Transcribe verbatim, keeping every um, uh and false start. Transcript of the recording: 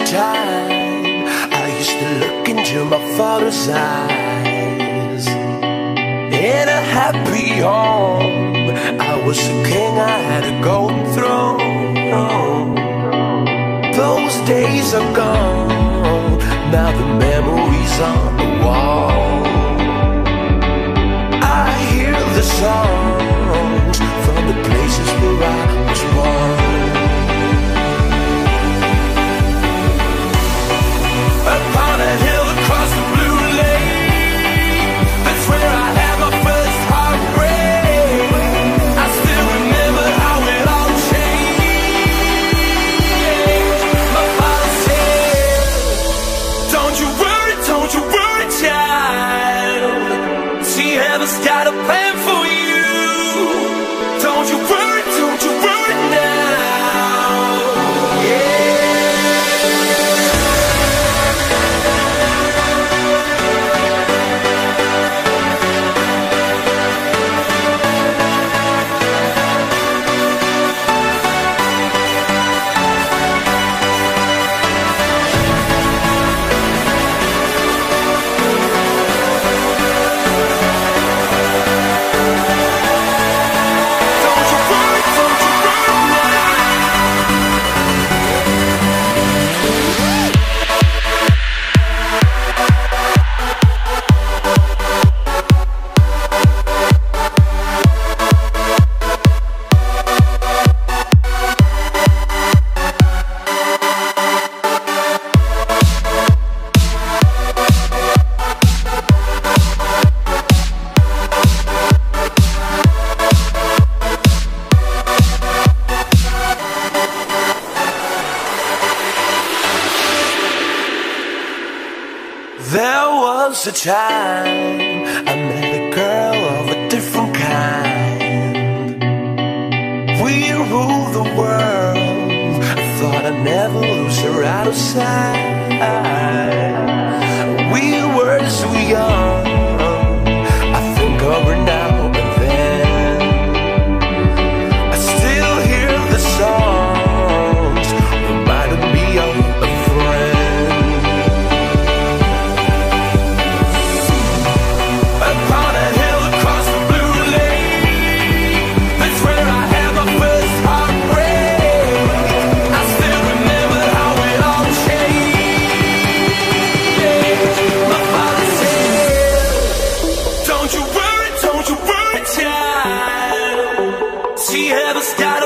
time I used to look into my father's eyes. In a happy home, I was a king, I had a golden throne. Those days are gone, now the memories on the wall. I hear the songs from the places where I was born. Upon a hill across the blue lake, that's where I had my first heartbreak. I still remember how it all changed. My father said, don't you worry, don't you worry, child. See, heaven's got a plan for you. Don't you worry, don't you worry now. Yeah. There was a time I met a girl of a different kind. We ruled the world, I thought I'd never lose her out of sight. We were so young, I think of her now and then. I still hear the songs, reminding me of a friend. She ever stopped?